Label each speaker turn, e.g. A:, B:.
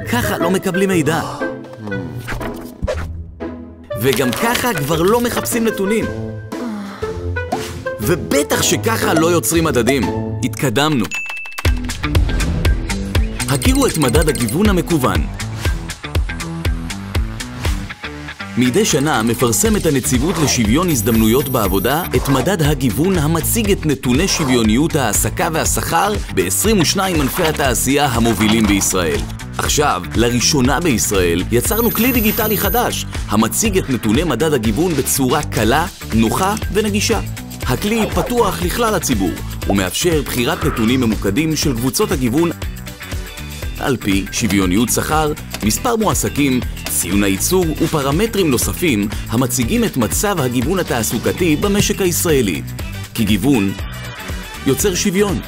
A: ככה לא מקבלים מידע. וגם ככה כבר לא מחפשים נתונים. ובטח שככה לא יוצרים מדדים. התקדמנו. הכירו את מדד הגיוון המקוון. מדי שנה מפרסמת הנציבות לשוויון הזדמנויות בעבודה את מדד הגיוון המציג את נתוני שוויוניות ההעסקה והשכר ב-22 ענפי התעשייה המובילים בישראל. עכשיו, לראשונה בישראל, יצרנו כלי דיגיטלי חדש, המציג את נתוני מדד הגיוון בצורה קלה, נוחה ונגישה. הכלי פתוח לכלל הציבור, ומאפשר בחירת נתונים ממוקדים של קבוצות הגיוון על פי שוויוניות שכר, מספר מועסקים, ציון הייצור ופרמטרים נוספים המציגים את מצב הגיוון התעסוקתי במשק הישראלי. כי גיוון יוצר שוויון.